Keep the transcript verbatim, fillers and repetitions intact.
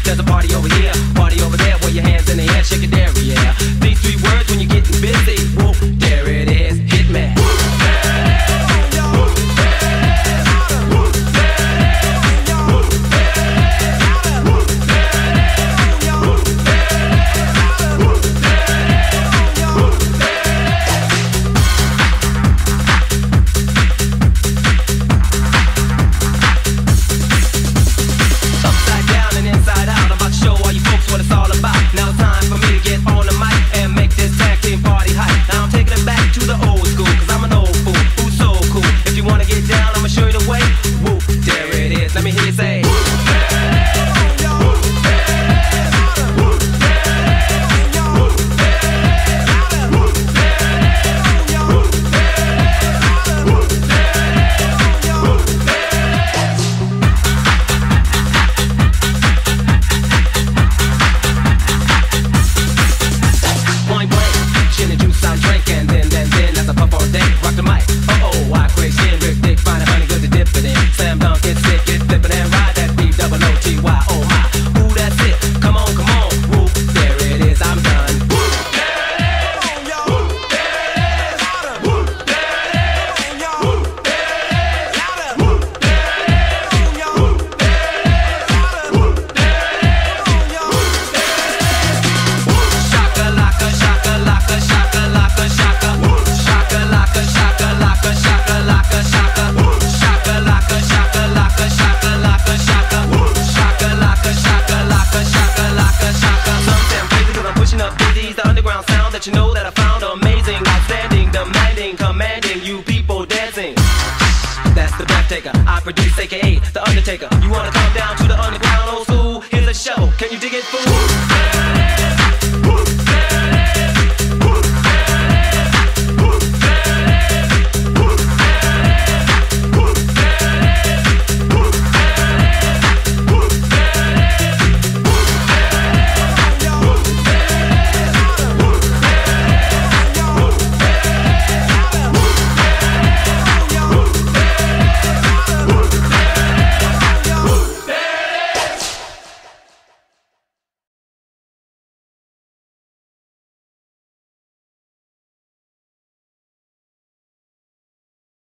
There's a party over here, party over there. Wave your hands in the air, shake it there, yeah. These three words when you're getting busy. Whoop, there it is, hit me. You know that I